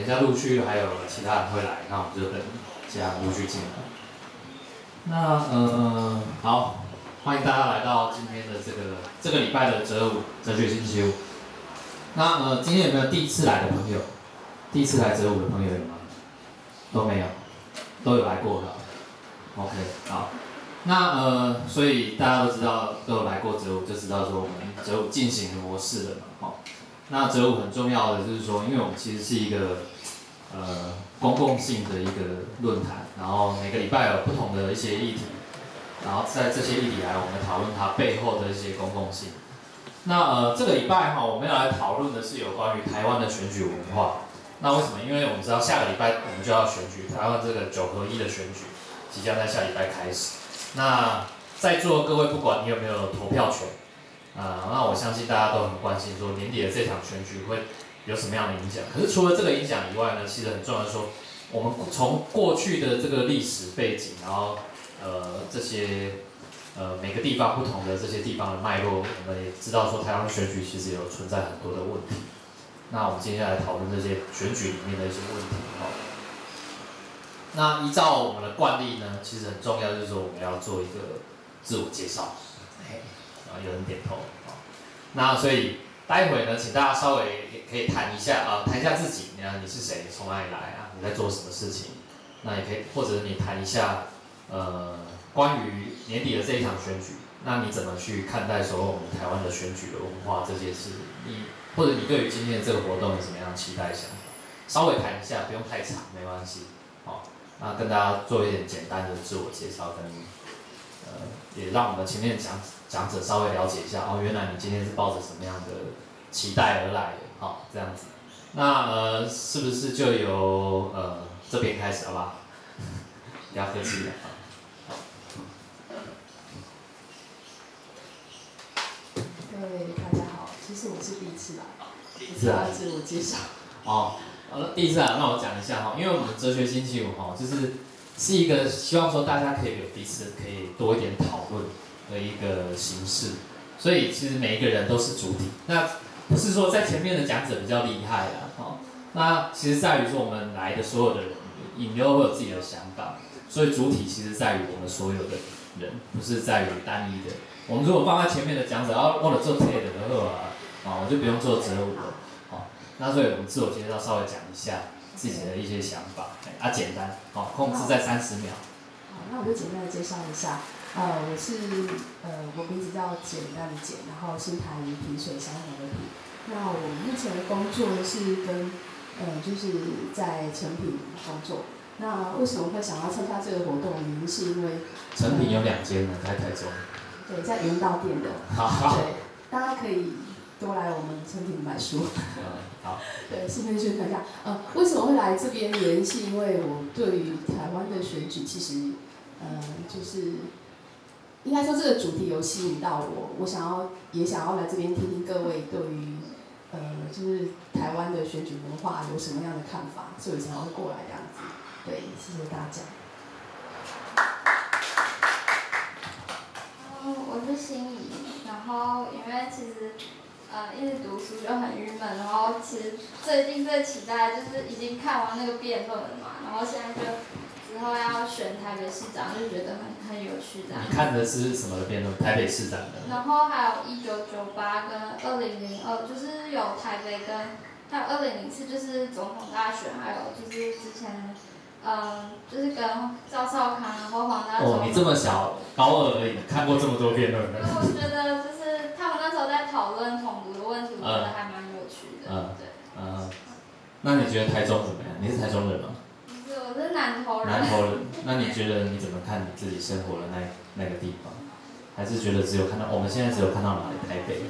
等一下陆续还有其他人会来，那我们就等其他人陆续进来。那好，欢迎大家来到今天的这个礼拜的哲学星期五。那今天有没有第一次来的朋友？第一次来哲武的朋友有吗？都没有，都有来过的。OK， 好。那所以大家都知道，都有来过哲武，就知道说我们哲武进行的模式了嘛。好，那哲武很重要的就是说，因为我们其实是一个公共性的一个论坛，然后每个礼拜有不同的一些议题，然后在这些议题来我们讨论它背后的一些公共性。那这个礼拜我们要来讨论的是有关于台湾的选举文化。那为什么？因为我们知道下个礼拜我们就要选举，台湾这个9合1的选举即将在下礼拜开始。那在座各位，不管你有没有投票权，那我相信大家都很关心说年底的这场选举会有什么样的影响。可是除了这个影响以外呢，其实很重要的说，我们从过去的这个历史背景，然后这些每个地方不同的这些地方的脉络，我们也知道说台湾选举其实有存在很多的问题。那我们接下来讨论这些选举里面的一些问题。那依照我们的惯例呢，其实很重要就是说我们要做一个自我介绍。然后有人点头。那所以待会呢，请大家稍微也可以谈一下谈一下自己，你是谁，从哪里来啊？你在做什么事情？那也可以，或者你谈一下关于年底的这一场选举，那你怎么去看待说我们台湾的选举的文化这件事？或者你对于今天的这个活动有什么样的期待想法？稍微谈一下，不用太长，没关系。好，那跟大家做一点简单的自我介绍，跟也让我们前面讲者稍微了解一下原来你今天是抱着什么样的期待而来的，好，这样子。那是不是就由这边开始，好不好？不要客气了。 各位大家好，其实我是第一次来， 第一次来， 自我介绍。 第一次来，那我讲一下因为我们哲学星期五是一个希望说大家可以有彼此可以多一点讨论的一个形式，所以其实每一个人都是主体。那不是说在前面的讲者比较厉害啦，那其实在于说我们来的所有的人，你都会有自己的想法，所以主体其实在于我们所有的人，不是在于单一的。我们如果放在前面的讲者，忘了做 TED 的话我就不用做哲武了。那所以我们自我介绍稍微讲一下自己的一些想法，简单，控制在30秒。 好，那我就简单的介绍一下，我名字叫简单的简，然后新台语萍水相逢的萍。那我目前的工作是跟就是在成品工作。那为什么会想要参加这个活动？原因是因为成品有2间呢，在台中。 对，在元道店的。 好。 对，大家可以多来我们成品买书。 好。 对，顺便宣传一下。为什么会来这边？原因是因为我对于台湾的选举，其实就是应该说这个主题有吸引到我，也想要来这边听听各位对于就是台湾的选举文化有什么样的看法，所以才会过来这样子。对，谢谢大家。 我是心怡，然后因为其实一直读书就很郁闷，然后其实最近最期待就是已经看完那个辩论了嘛，然后现在就之后要选台北市长，就觉得很有趣这样。 你看的是什么的辩论？台北市长的。 然后还有1998跟2002，就是有台北跟还有2004就是总统大选，还有就是之前就是跟赵少康然后黄大洲。 你这么小，高2而已，看过这么多辩论的。 我觉得就是他们那时候在讨论统独的问题，我觉得还蛮有趣的。对。 那你觉得台中怎么样？你是台中人吗？ 不是，我是南投人。 南投人，那你觉得你怎么看你自己生活的那个地方？还是觉得只有看到我们现在只有看到哪里？台北。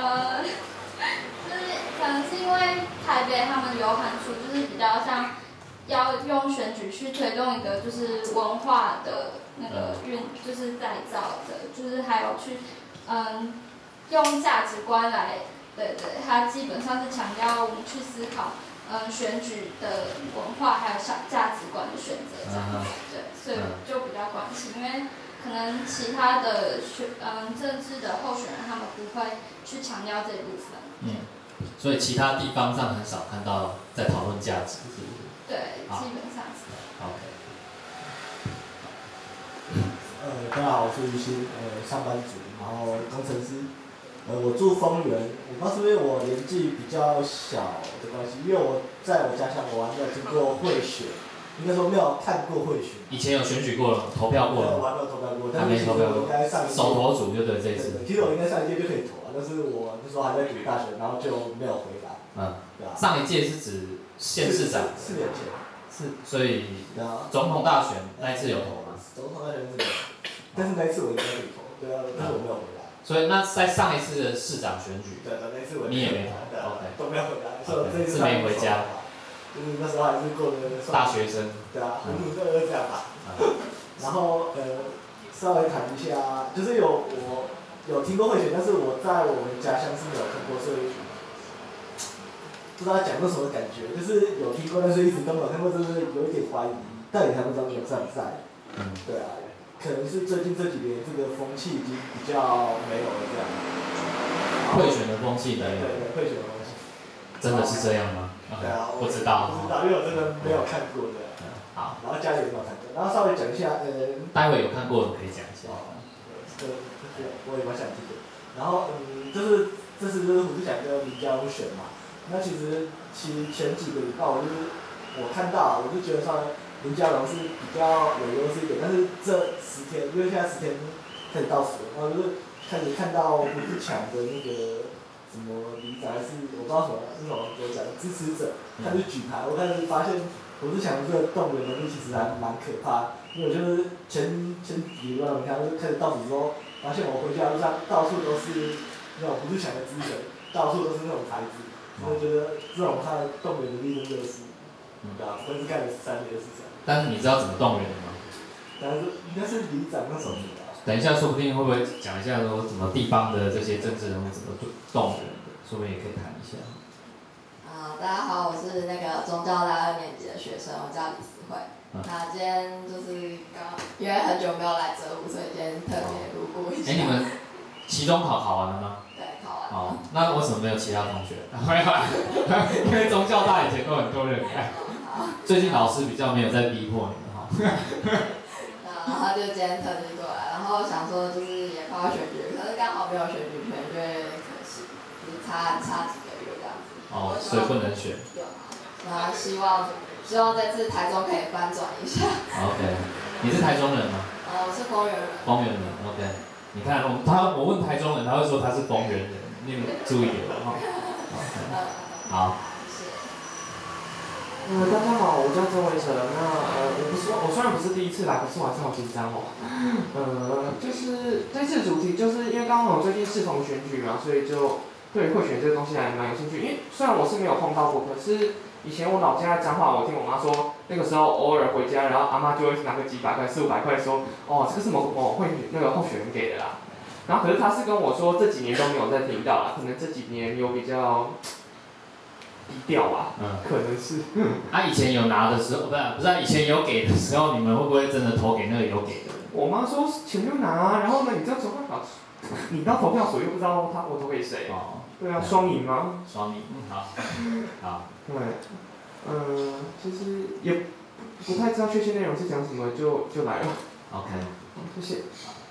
就是可能是因为台北他们有很处，就是比较像要用选举去推动一个就是文化的那个就是再造的，就是还有去用价值观来，对，它基本上是强调我们去思考选举的文化还有价值观的选择这样子，对，所以就比较关心，因为可能其他的政治的候选人他们不会去强调这一部分。 所以其他地方上很少看到在讨论价值，是不是？ 对，基本上是。 OK。 大家好，我是于鑫，上班族，然后工程师。我住丰原，我不知道是不是我年纪比较小的关系，因为我在我家乡我还没有听过贿选，应该说没有看过贿选。 以前有选举过了，投票过了。 我还没有投票过， 还没投票过。 应该上一届。 手头组就对这一次。 其实我应该上一届就可以投啊，但是我那时候还在读大学，然后就没有回来。对啊。 上一届是指县市长。 4年前。 是，所以总统大选那一次有投吗？ 总统大选是没有，但是那一次我应该可以投，对啊，但是我没有回来。 所以那在上一次的市长选举， 对，那一次我你也没投 ，OK， 都没有回来，所以这一次是没回家， 就是那时候还是过得大学生， 对啊，这样吧。然后稍微谈一下，就是我有听过贿选，但是我在我们家乡是没有看过，所以不知道讲过什么感觉，就是有听过，但是一直都没有看过，就是有一点怀疑，到底台湾长有在不在？对啊。可能是最近这几年这个风气已经比较没有了这样。 贿选的风气没有。 对，贿选的风气。 真的是这样吗？ 对啊， 不知道。 不知道，因为我真的没有看过的。 好。 然后家里也没有看过，然后稍微讲一下， 待会有看过的可以讲一下。 这我也蛮想听的。然后这次胡志强跟林佳龙选嘛，那其实前几个礼拜我看到，我就觉得上林佳龙是比较有优势一点，但是这10天，因为现在10天开始倒数了，然后就是开始看到胡志强的那个什么里长还是我不知道什么那种我讲的支持者，开始举牌，我开始发现胡志强这个动员能力其实还蛮可怕，因为我就是前几个你看就开始倒数之后，发现我回家路上到处都是那种胡志强的支持，到处都是那种牌子，我觉得这种他的动员能力真的是，对啊，我是干了13年的事情。 但是你知道怎么动员的吗？ 但是应该是里长那种的。 等一下，说不定会不会讲一下说什么地方的这些政治人物怎么动员的，说不定也可以谈一下。 大家好，我是那个中教大2年级的学生，我叫李思慧。那今天就是因为很久没有来浙武，所以今天特别路过一下。 你们期中考完了吗？ 对，考完了。 哦，那为什么没有其他同学？没有啦，因为中教大以前都很多人来。最近老师比较没有在逼迫你们哈。 然后就今天特地过来，然后想说就是也快要选举，可是刚好没有选举权，就有点可惜，就是差几个月这样子。 哦，所以不能选。 对。那希望这次台中可以翻转一下。 OK， 你是台中人吗？ 我是丰原人。 丰原人 ，OK。你看我问台中人，他会说他是丰原人，你们注意点哈。好。 大家好，我叫曾维成。我虽然不是第一次来，可是我还是好紧张哦。就是这次主题就是因为刚好最近适逢选举嘛，所以就对贿选这个东西还蛮有兴趣。因为虽然我是没有碰到过，可是以前我老家在彰化，我听我妈说，那个时候偶尔回家，然后阿妈就会拿个几百块、400-500块说，哦，这个是某候选人给的啦。然后可是他是跟我说这几年都没有再听到啦，可能这几年有比较低调吧，可能是。 以前有拿的时候，不是，以前有给的时候，你们会不会真的投给那个有给的人？ 我妈说钱就拿啊，然后呢，你这样总会把，你到投票所又不知道我投给谁。哦。对啊，双赢吗？ 双赢，好。好。 对。其实也不太知道确切内容是讲什么，就来了。 OK。 谢谢。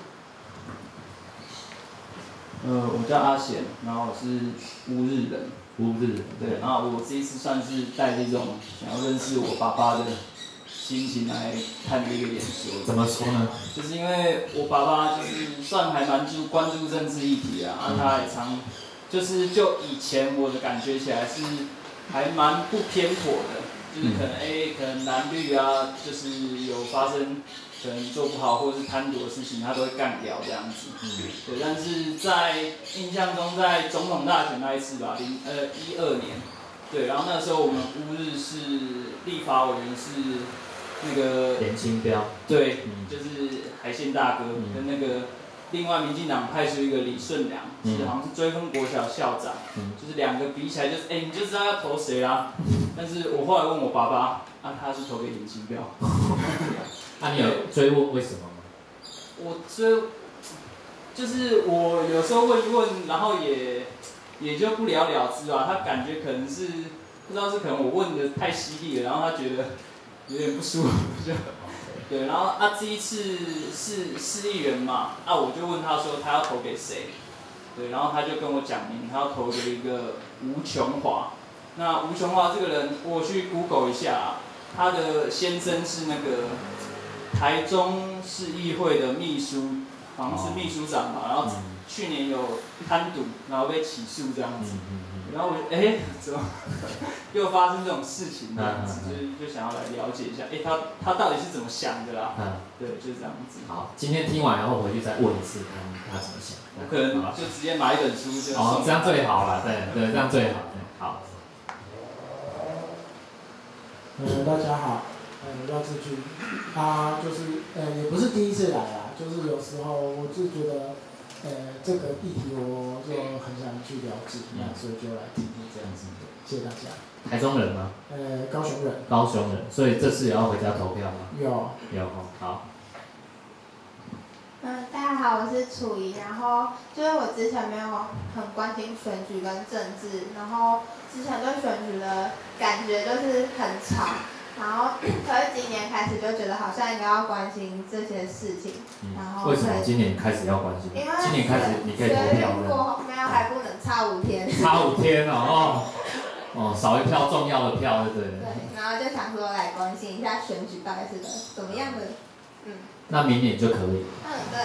我叫阿贤，然后我是乌日人。 乌日人。 对，然后我这一次算是带这种想要认识我爸爸的心情来看这个演说。 怎么说呢？ 就是因为我爸爸就是算还蛮关注政治议题啊，他也常就以前我的感觉起来是还蛮不偏颇的，就是可能蓝绿啊，就是有发生可能做不好或者是贪渎的事情，他都会干掉这样子。对，但是在印象中，在总统大选那一次吧，2012年，对，然后那时候我们乌日市立法委员是那个连清标， 对，就是海鲜大哥跟那个另外民进党派出一个李顺良，是好像是追风国小校长，就是2个比起来就是你就知道要投谁啦。但是我后来问我爸爸，他是投给林清标。 你有追问为什么吗？ 就是我有时候问一问，然后也也就不了了之吧。他感觉可能是不知道是可能我问的太犀利了，然后他觉得有点不舒服，就对。然后这一次是市议员嘛，我就问他说他要投给谁，对，然后他就跟我讲明他要投给一个吴琼华。那吴琼华这个人，我去 Google 一下，他的先生是那个台中市议会的秘书，好像是秘书长嘛，然后去年有贪赌，然后被起诉这样子。然后我怎么又发生这种事情这样子，就想要来了解一下，他到底是怎么想的啦？对，就是这样子。 好，今天听完然后回去再问一次他怎么想。 我可能就直接买一本书就。 这样最好了，对，这样最好。好。 大家好，廖志军，他就是也不是第一次来啦，就是有时候我就觉得这个议题我就很想去了解，所以就来听这样子。谢谢大家。 台中人吗？ 高雄人。 高雄人，所以这次也要回家投票吗？ 有。 好。 大家好，我是楚怡。然后就是我之前没有很关心选举跟政治，然后之前对选举的感觉就是很吵，然后可是今年开始就觉得好像应该要关心这些事情。然后为什么今年开始要关心？ 因为今年开始你可以投票的。 过后没有还不能差5天。 差5天少一票重要的票，对不对？ 对，然后就想说来关心一下选举大概是个怎么样的， 那明年就可以。 对。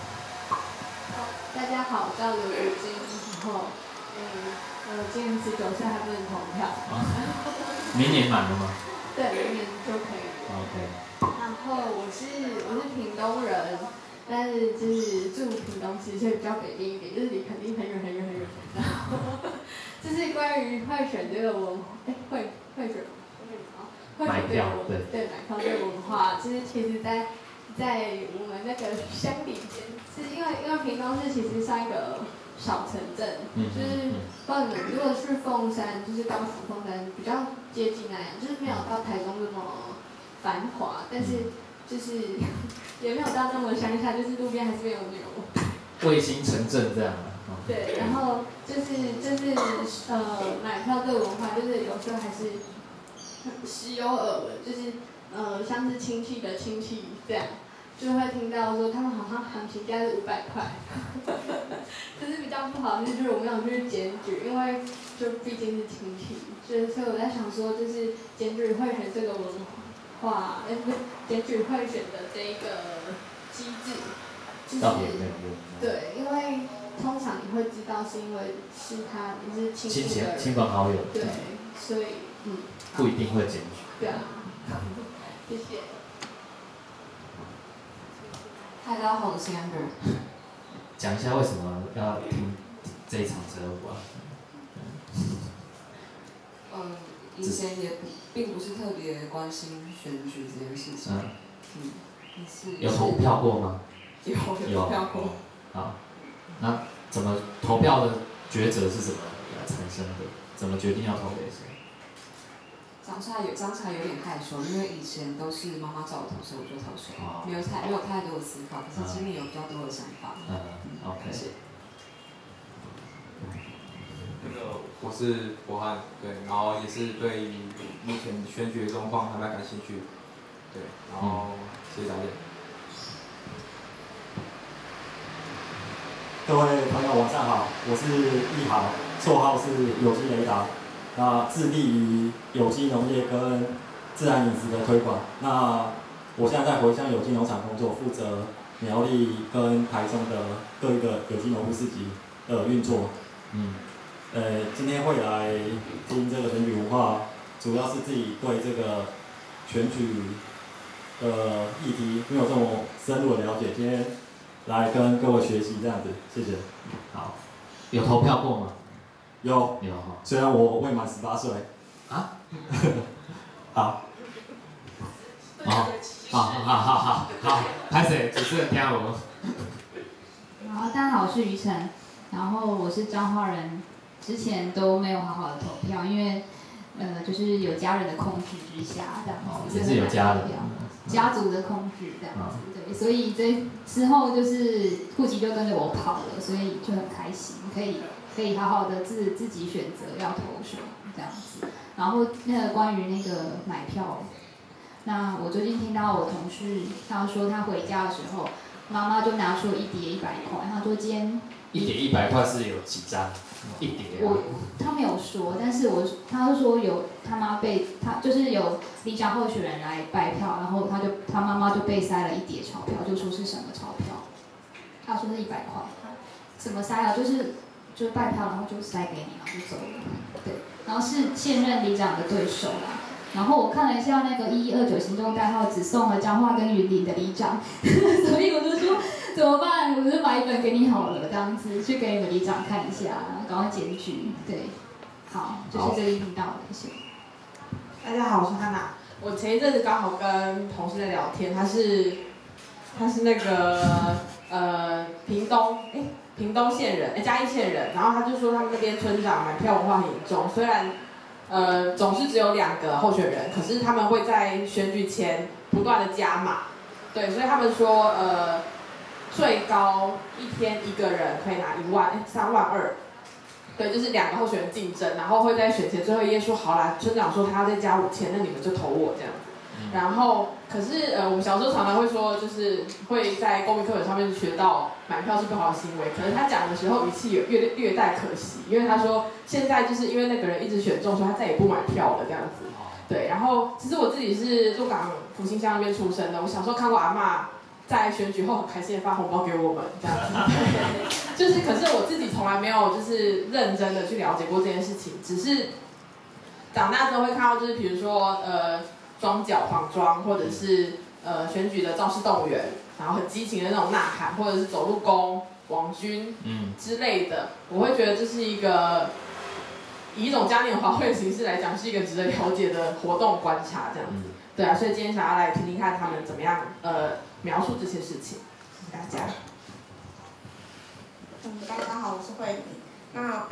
大家好，我叫刘如金，然后今年19岁还不能投票。 明年满了吗？ 对，明年就可以。 OK。 然后我是屏东人，但是就是住屏东市，所以比较北边一点，就是离垦丁很远很远很远。然后就是关于贿选这个文化，贿选这个买票对买票这个文化，就是其实在我们那个乡里间，是因为屏东市其实像一个小城镇，就是不知道你们如果去凤山，就是高雄凤山比较接近那样，就是没有到台中那么繁华，但是就是也没有到那么乡下，就是路边还是没有牛。 卫星城镇这样。 对，然后就是买票这个文化，就是有时候还是时有耳闻，就是像是亲戚的亲戚这样，就会听到说他们好像行情价是500块，可是比较不好的就是我没有去检举，因为就毕竟是亲戚，所以我在想说，就是检举贿选这个文化，检举贿选的这一个机制，就是对，因为通常你会知道是因为是你是亲戚的人， 亲朋好友， 对，所以不一定会检举。 对啊，谢谢。 大家好，我是 Amber。 讲一下为什么要听这一场折舞啊？ 以前也并不是特别关心选举这件事情。 有投票过吗？ 有投票过。 好，那怎么投票的抉择是怎么产生的？怎么决定要投给谁？ 当下有点害羞，因为以前都是妈妈叫我投谁我就投谁，没有太多的思考，可是今年有比较多的想法。 OK。 我是博翰，对，然后也是对目前选举的状况还蛮感兴趣，对，然后谢谢大家。 各位朋友晚上好，我是易豪，绰号是有机雷达。那致力于有机农业跟自然饮食的推广。那我现在在回乡有机农场工作，负责苗栗跟台中的各一个有机农夫市集的运作。今天会来听这个选举文化，主要是自己对这个选举的议题没有这么深入的了解，今天来跟各位学习这样子，谢谢。 好，有投票过吗？ 有，虽然我未满18岁。 啊？ 好。 好，拍谁？主持人听我。 好，大家好，我是于晨，然后我是彰化人，之前都没有好好的投票，因为就是有家人的控制之下这样子， 也是有家人。 家族的控制这样子，对，所以这之后就是户籍就跟着我跑了，所以就很开心，可以可以好好的自己选择要投什么这样子。然后那个关于那个买票，那我最近听到我同事他说他回家的时候，妈妈就拿出一叠100块，他说今天 1叠100块是有几张？1叠、啊。 他没有说，但是他说有他妈他就是有里长候选人来拜票，然后他妈妈就被塞了一叠钞票，就说是什么钞票？他说是100块，怎么塞了？就是拜票，然后就塞给你，然后就走了。对，然后是现任里长的对手啦。然后我看了一下那个1129行动代号，只送了彰化跟云林的里长，所以我就说怎么办？我就买一本给你好了，这样子去给你们里长看一下，赶快检举。对，好，就是这个听到的，谢谢。 大家好，我是汉娜。我前一阵子刚好跟同事在聊天，他是那个屏东县人，嘉义县人，然后他就说他们那边村长买票文化很严重，虽然总是只有2个候选人，可是他们会在选举前不断的加码，对，所以他们说最高一天一个人可以拿3万2，对，就是2个候选人竞争，然后会在选前最后一页说好啦，村长说他要再加5000，那你们就投我这样。然后，可是我们小时候常常会说，就是会在公民课本上面学到买票是不好的行为。可是他讲的时候语气有略带可惜，因为他说现在就是因为那个人一直选中，所以他再也不买票了这样子。对，然后其实我自己是鹿港福兴乡那边出生的，我小时候看过阿嬷在选举后很开心的发红包给我们这样子。就是可是我自己从来没有就是认真的去了解过这件事情，只是长大之后会看到就是比如说装脚绑桩，或者是选举的造势动员，然后很激情的那种呐喊，或者是走路攻网军之类的，我会觉得这是一个以一种嘉年华会的形式来讲，是一个值得了解的活动观察这样子。对啊，所以今天想要来听听看他们怎么样描述这些事情，谢谢大家。 大家好，我是慧玲。那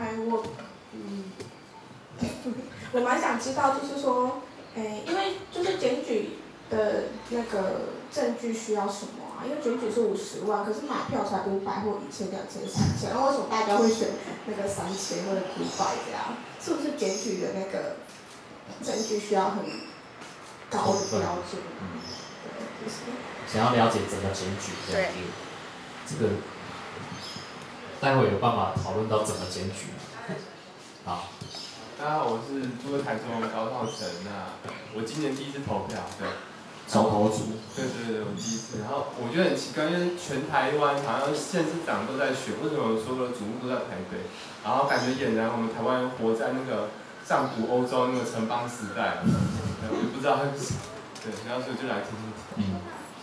我蛮想知道，就是说。因为就是检举的那个证据需要什么啊？因为检举是50万，可是买票才500或1000、2000、3000，那为什么大家会选那个3000或者500这样？是不是检举的那个证据需要很高的标准？对，就是想要了解整个检举这样子，这个待会有办法讨论到怎么检举。好。 大家好，我是住在台中的高浩成。那我今年第一次投票，对。 首投族。 对，我第一次。然后我觉得很奇怪，因为全台湾好像县市长都在选，为什么所有的瞩目都在台北？然后感觉俨然我们台湾活在那个上古欧洲那个城邦时代。我也不知道，对，然后所以就来听听。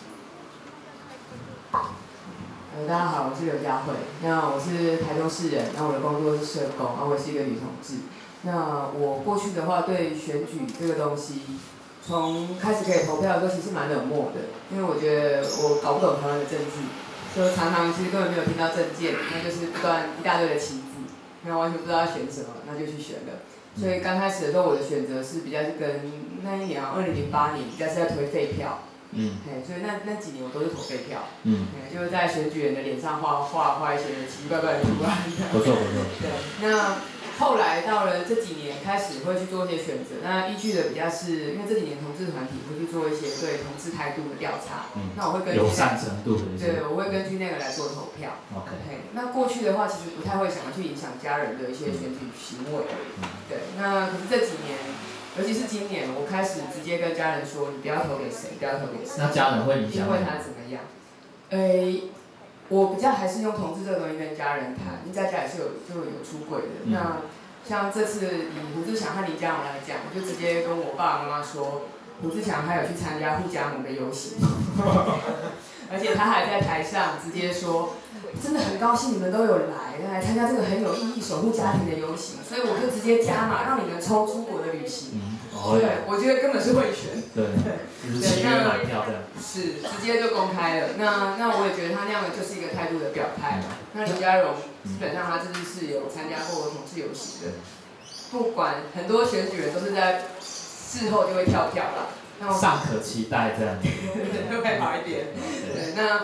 大家好，我是刘佳慧。那我是台中市人，那我的工作是社工，我也是一个女同志。那我过去的话，对选举这个东西，从开始可以投票的时候，其实蛮冷漠的，因为我觉得我搞不懂台湾的政治，就常常其实根本没有听到政见，那就是不断一大堆的旗帜，那完全不知道要选什么，那就去选了。所以刚开始的时候，我的选择是比较是跟那一年2008年比较是在推废票。所以那几年我都是投废票，就是在选举人的脸上画一些奇奇怪怪的图案。 不错。 对，那后来到了这几年开始会去做一些选择，那依据的比较是因为这几年同志团体会去做一些对同志态度的调查，那我会根据友善程度的， 对，我会根据那个来做投票。那过去的话其实不太会想要去影响家人的一些选举行为，对，那可是这几年。尤其是今年，我开始直接跟家人说，你不要投给谁，不要投给谁。 那家人会影响？ 因为他怎么样？我比较还是用同志这个东西跟家人谈，因为在家也是有出轨的。那像这次以胡志强和林佳龙来讲，我就直接跟我爸爸妈妈说，胡志强还有去参加护家盟的游行，而且他还在台上直接说，真的很高兴你们都有来参加这个很有意义守护家庭的游行，所以我就直接加码，让你们抽出国的旅行。对，我觉得根本是贿选。 对，就是契约买票这样。 是，直接就公开了。那我也觉得他那样的就是一个态度的表态嘛。那林佳荣基本上他这次是有参加过同志游行的，不管很多选举人都是在事后就会跳票啦。 尚可期待这样。 会好一点。对，那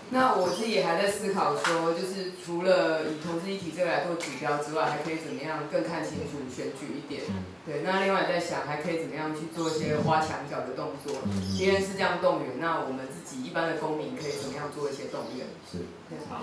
那我自己也还在思考说，就是除了以同志议题这个来做指标之外，还可以怎么样更看清楚选举一点？对，那另外也在想，还可以怎么样去做一些挖墙脚的动作？别人是这样动员，那我们自己一般的公民可以怎么样做一些动员？ 是，好。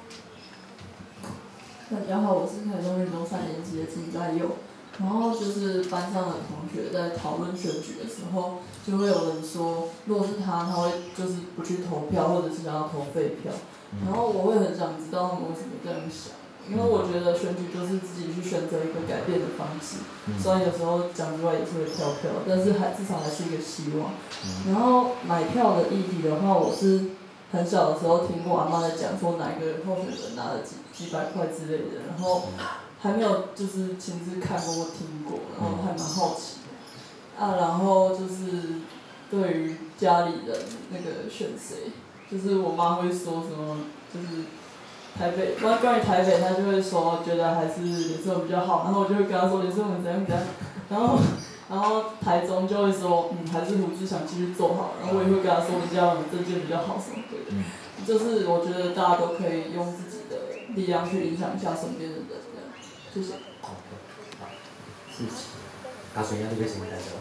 大家好，我是台中运动3年级的金在佑。然后就是班上的同学在讨论选举的时候，就会有人说，如果是他会就是不去投票，或者是想要投废票。然后我会很想知道他们为什么这样想，因为我觉得选举就是自己去选择一个改变的方式。虽然有时候讲出来也是会跳票，但是至少还是一个希望。然后买票的议题的话，我是很小的时候听过阿嬤在讲说哪一个候选人拿了几百块之类的，然后还没有就是亲自看过或听过，然后还蛮好奇的。然后就是对于家里人那个选谁，就是我妈会说什么，就是台北，关于台北，她就会说觉得还是脸色比较好，然后我就会跟她说脸色很怎样怎样，然后台中就会说还是胡志强继续做好，然后我也会跟她说人家我们政见比较好什么的，就是我觉得大家都可以用自己的力量去影响一下身边的人，这样，谢谢。 是，嘉穗啊，你要先介绍。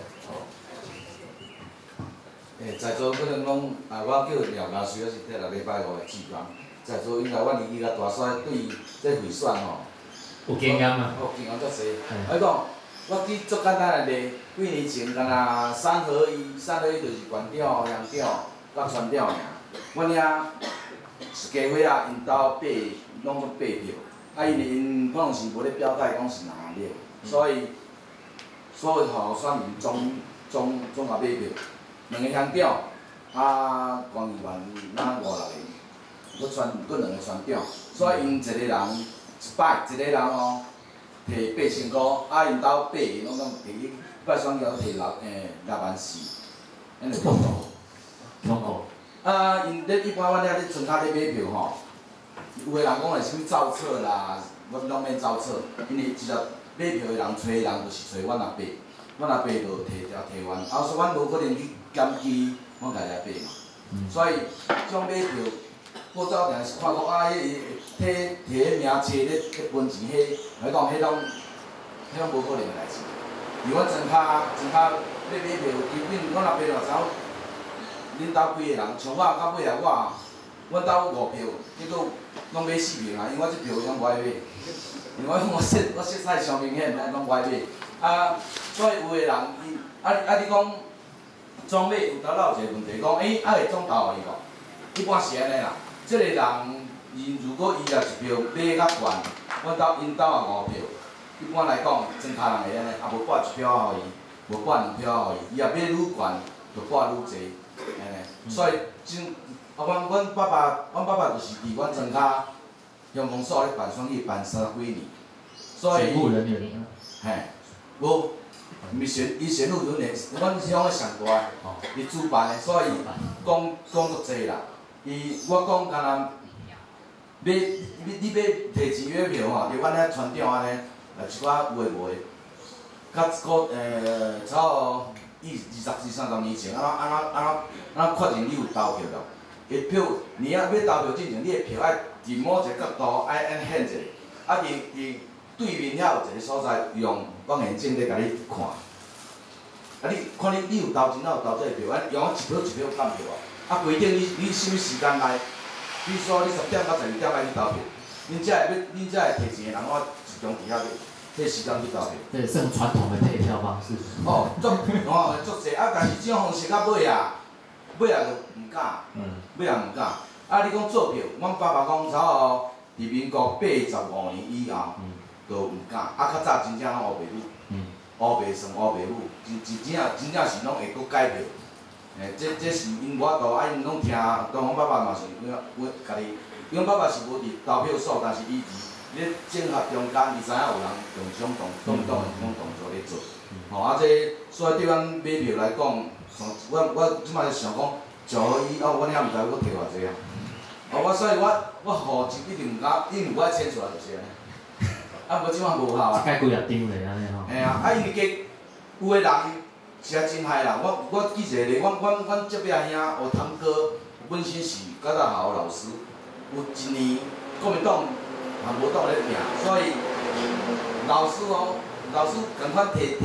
在座可能讲，我叫廖嘉穗，我是第6礼拜5的志工。在座应该阮年纪较大细，对这贿选吼， 有经验嘛？ 有经验足济。我讲，我举足简单的例，几年前敢若3合1就是县长、乡长、甲村长尔。阮遐一家伙仔，因兜8拢总8票，因可能是无咧表态讲是哪列，所以所有候选人总甲买票。2个乡长，县议员咱5、6个，佫2个村长，所以因一个人一个人哦，摕8000块，因兜8个拢摕摆选举摕6万4，安尼差不多。因咧一般阮遐咧村骹咧买票吼，有个人讲的啥物造册啦，阮拢免造册，因为其实买票的人找的人就是找阮阿伯，阮阿伯就摕阮，所以阮无可能去检举阮家己阿伯嘛。所以种买票，我早定是看讲摕迄名册咧分钱，我讲迄拢无可能的代志。伫阮庄骹要买票，基本阮阿伯就知影。恁兜几个人，像我到尾啊，阮兜5票，结果拢买4票啊，因为我这票拢无爱买，因为我色彩上明显，拢无爱买。所以有个人伊你讲总买有头仔有一个问题，讲会总投伊无？一般是安尼啦，即个人如果伊若1票买较悬，因兜也5票，一般来讲，庄骹人会安尼，无拨1票互伊，无拨2票互伊，伊若买愈悬，就拨愈济。安尼，所以阮爸爸就是伫阮庄骹乡公所咧办选举办30几年，所以选务人员。 嘿，无，毋是伊选务人员，阮乡个上大，伊主办的，所以讲足济啦。我讲敢若你要摕钱买票吼，就阮遐村长安尼，一寡有诶无诶，差不多20、30年前，安怎确认你有投票了？伊票，你要投票之前，你的票爱伫某一个角度爱显一下，伫对面遐有一个所在用望远镜咧甲你看，你看你有投真有投这个票，用1票1票干票规定你什么时间内，比如说你10点到12点来去投票，恁才会摕钱的人，我集中伫遐迄时间去投票。 这算传统的退票方式。 足济但是这种方式到尾啊就毋敢，尾也毋敢。你讲做票，阮爸爸讲差不多伫民国85年以后，就毋敢。较早真正拢乌白女，乌白算乌白女，真正是拢会搁改票。这是因无法度，因拢听，当阮爸爸嘛是家己，阮爸爸是无伫投票所，但是伊伫咧整合中间，伊知影有人用这种动作咧做。这所以对阮买票来讲，我即摆想讲，就好伊阮遐毋知佫摕偌济啊。所以我户籍一定毋敢，因为我迁出来就是安尼。无即摆无效啊。 改几啊张咧安尼吼。 嘿因为加有个人是真害人。我举一个例，阮这边兄学堂哥本身是高大校的老师，有一年国民党也无党咧拼，所以老师共款摕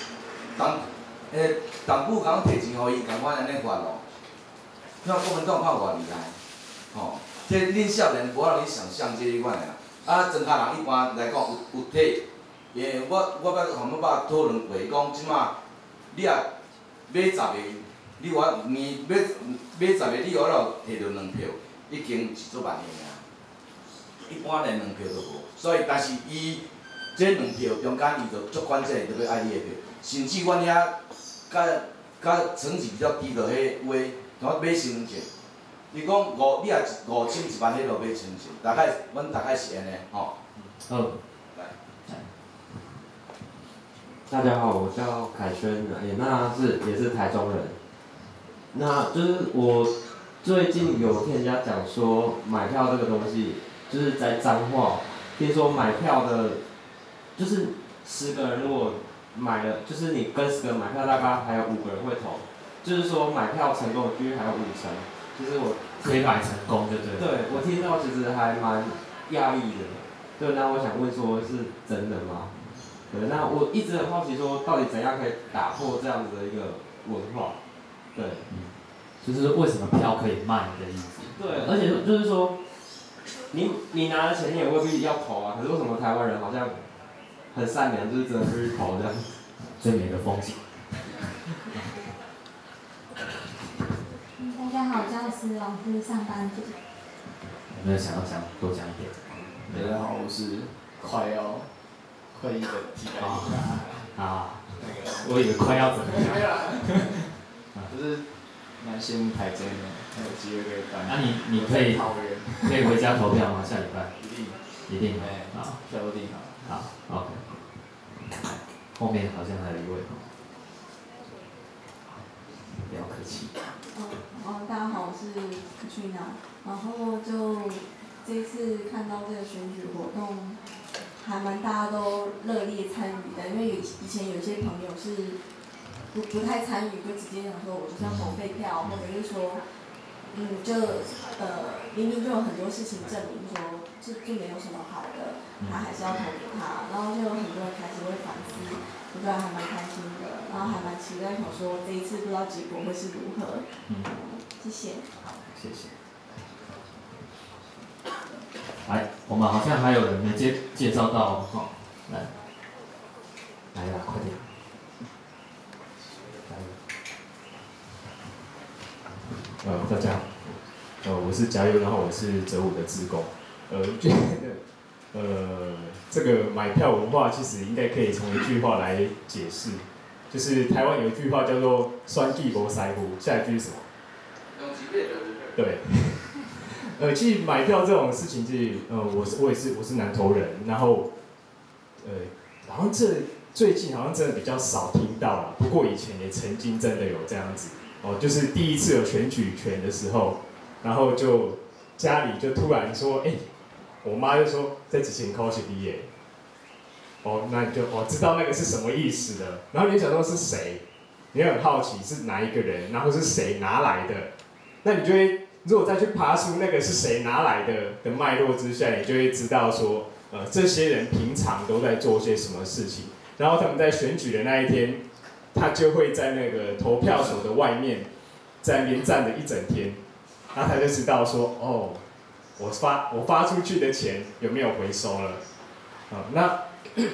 党部共摕钱互伊，共款安尼发咯。像国民党看偌厉害，吼，这恁少年无法度去想象这款的啦。啊，庄脚人一般来讲有体，我捌和阮爸讨论过，讲即马你若买10个，你我年买10个，你我了摕到2票，已经是足万的啊。一般连2票都无，所以但是伊这2票中间伊就足关键，特别爱你的票，甚至阮遐甲成绩比较低的迄有诶，像买身份证，伊讲你若5千1万，迄落买身份证，阮大概是安尼吼。 好。大家好，我叫凯轩，也是台中人。那就是我最近有听人家讲说，买票这个东西，就是在彰化，听说买票的，就是10个人如果买了，就是你跟10个人买票，大概还有5个人会投，就是说买票成功的几率还有50%。就是我可以买成功，对不对？ 对，我听到其实还蛮讶异的。对，那我想问说，是真的吗？对，那我一直很好奇说，到底怎样可以打破这样子的一个文化？对， 就是为什么票可以卖的意思？ 对，而且就是说，你拿了钱，你也未必要投啊。可是为什么台湾人好像很善良，就是真的去投这样？ 最美的风景。 大家好，我叫思龙，是上班族。 有没有想要多讲一点？ 大家好，我是快要会议的替代役啊。 那个， 我以为快要怎么样？ 没有啦，就是蛮羡慕台中的，还有机会可以办。 那你可以回家投票吗？下礼拜？一定。好， 票都订好。 好 ，OK。后面好像还有一位。不要客气。 大家好，我是 Katrina， 然后就这一次看到这个选举活动，还蛮大家都热烈参与的，因为以前有些朋友是不太参与，就直接想说我就是要投废票，或者是说，明明就有很多事情证明说这没有什么好的，他还是要投给他，然后就有很多人开始会反思，我觉得还蛮开心的，然后还蛮期待想说这一次不知道结果会是如何。谢谢。 好，谢谢。来，我们好像还有人没介绍到哈，来啦，快点。 大家好，我是嘉佑，然后我是哲武的志工。觉得这个买票文化其实应该可以从一句话来解释，就是台湾有一句话叫做"选举无师傅"，下一句是什么？对。其实买票这种事情是，我是南投人，然后，好像最近好像真的比较少听到了，不过以前也曾经真的有这样子，就是第一次有选举权的时候，然后就家里就突然说，我妈就说这几千块是你的，那你就知道那个是什么意思了，然后你就想说是谁，你很好奇是哪一个人，然后是谁拿来的，那你就会。如果再去爬出那个是谁拿来的脉络之下，你就会知道说，这些人平常都在做些什么事情，然后他们在选举的那一天，他就会在那个投票所的外面，在那边站了一整天，然后他就知道说，我发出去的钱有没有回收了，那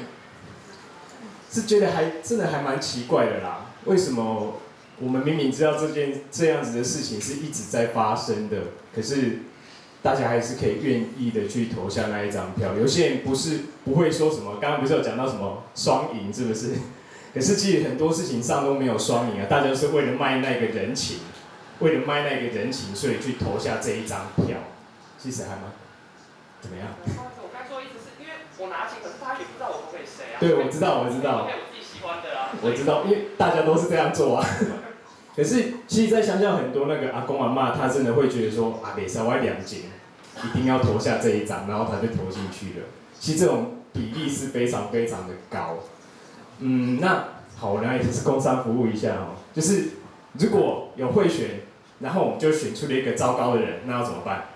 是觉得真的还蛮奇怪的啦，为什么？我们明明知道这样子的事情是一直在发生的，可是大家还是可以愿意的去投下那一张票。有些人不会说什么，刚刚不是有讲到什么双赢，是不是？可是其实很多事情上都没有双赢啊，大家是为了卖那个人情，所以去投下这一张票，其实还蛮怎么样？ 我刚说的意思是因为我拿钱，可是他也不知道我投给谁啊。 对，我知道。 我自己喜欢的啊。 我知道，因为大家都是这样做啊。可是，其实再想想，很多那个阿公阿嬷，他真的会觉得说，袂使我2斤，一定要投下这一张，然后他就投进去了。其实这种比例是非常非常的高。那好，我来也是工商服务一下就是如果有贿选， 然后我们就选出了一个糟糕的人，那要怎么办？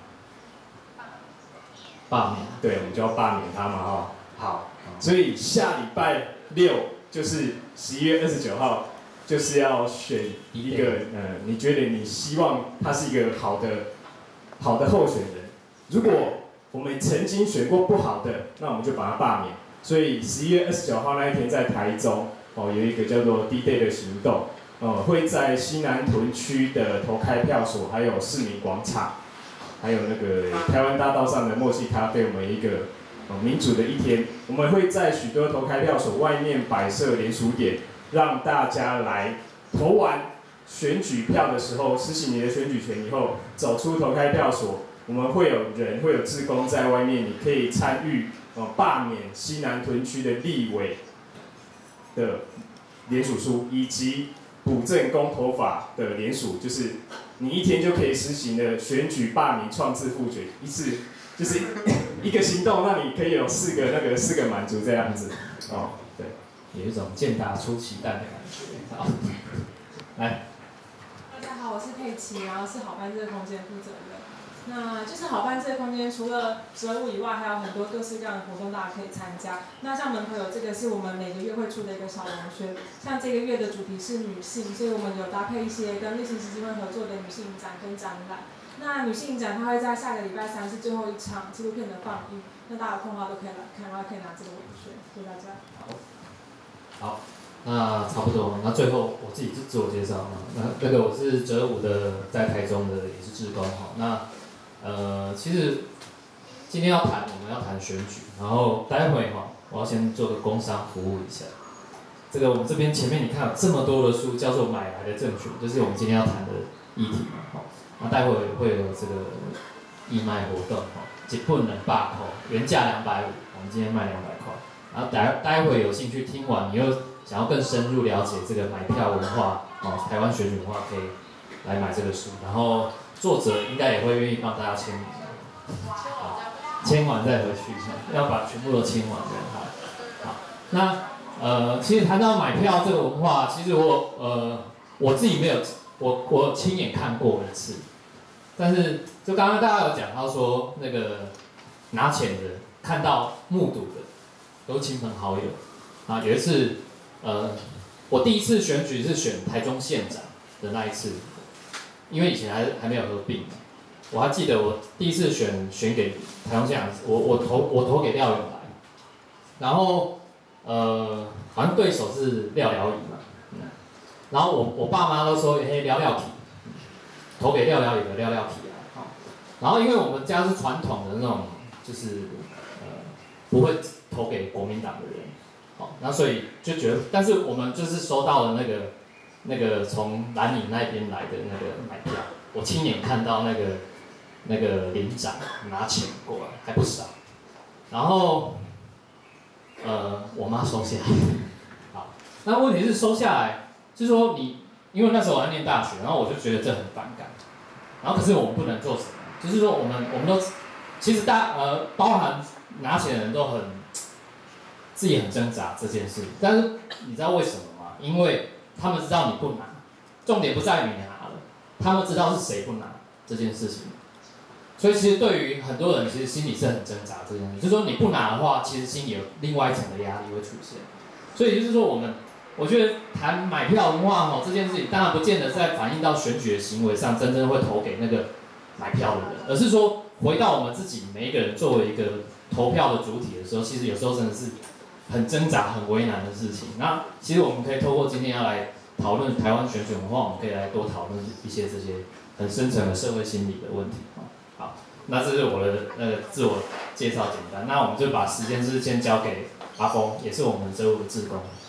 罢免。 对，我们就要罢免他嘛，哈。好，所以下礼拜6就是11月29号，就是要选一个你觉得你希望他是一个好的候选人。如果我们曾经选过不好的，那我们就把他罢免。所以11月29号那一天在台中有一个叫做 D-Day 的行动，会在西南屯区的投开票所，还有市民广场，还有那个台湾大道上的墨西咖啡，我们一个民主的一天。我们会在许多投开票所外面摆设联署点，让大家来投完选举票的时候，实行你的选举权以后，走出投开票所，我们会有志工在外面，你可以参与罢免西南屯区的立委的联署书，以及补正公投法的联署，就是你一天就可以实行的选举罢免创制复决，一次就是一个行动，让你可以有4个满足这样子。对， 有一种健达出奇蛋的感觉。好，来。 大家好，我是佩奇，然后是好办这个空间负责人。那就是好办这个空间，除了折舞以外，还有很多各式各样的活动，大家可以参加。那像门口有这个是我们每个月会出的一个小龙轩，像这个月的主题是女性，所以我们有搭配一些跟立行基金会合作的女性影展跟展览。那女性影展它会在下个礼拜3是最后一场纪录片的放映，那大家有空的话都可以来看，然后可以拿这个文宣，谢谢大家。 好，那差不多，那最后我自己自我介绍嘛，那个我是折舞的，在台中的也是志工哈。那其实今天我们要谈选举，然后待会我要先做个工商服务一下。这个我们这边前面你看有这么多的书，叫做买来的政选，就是我们今天要谈的议题嘛。那待会会有这个义卖活动一本200块，原价250，我们今天卖200块。然后待会有兴趣听完，你又想要更深入了解这个买票文化台湾选举文化，可以来买这个书。然后作者应该也会愿意帮大家签名，签完再回去，要把全部都签完这样。好，那其实谈到买票这个文化，其实我自己没有，我亲眼看过一次，但是就刚刚大家有讲到说那个拿钱的看到目睹的都亲朋好友啊。有一次我第一次选举是选台中县长的那一次，因为以前还没有合并，我还记得我第一次选给台中县长，我投给廖永来，然后好像对手是廖了以嘛，然后我爸妈都说廖了以，投给廖了以的廖了以啊，然后因为我们家是传统的那种，就是不会投给国民党的人，然后所以就觉得，但是我们就是收到了那个从蓝营那边来的那个买票，我亲眼看到那个领长拿钱过来，还不少，然后我妈收下来，好，那问题是收下来，就是说因为那时候我在念大学，然后我就觉得这很反感，然后可是我们不能做什么，就是说我们都其实包含拿钱的人都自己很挣扎这件事，但是你知道为什么吗？因为他们知道你不拿，重点不在于你拿了，他们知道是谁不拿这件事情，所以其实对于很多人其实心里是很挣扎这件事，就是说你不拿的话，其实心里有另外一层的压力会出现，所以就是说我觉得谈买票文化这件事情，当然不见得在反映到选举的行为上，真正会投给那个买票的人，而是说回到我们自己每一个人作为一个投票的主体的时候，其实有时候真的是很挣扎、很为难的事情。那其实我们可以透过今天要来讨论台湾选举文化，我们可以来多讨论一些这些很深层的社会心理的问题。好，那这是我的自我介绍简单，那我们就把时间先交给阿峰，也是我们这务的志工。